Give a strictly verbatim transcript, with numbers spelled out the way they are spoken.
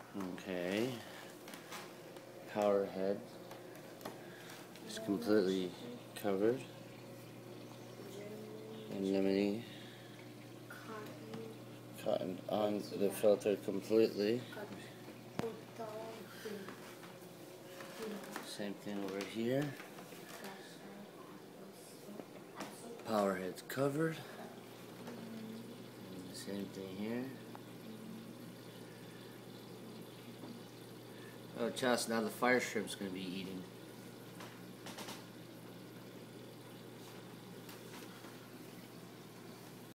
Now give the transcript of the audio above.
Okay. Power head is completely covered. Anemone cotton on the filter completely. Same thing over here. Power head's covered. And the same thing here. Oh, Chas, now the fire shrimp's going to be eating.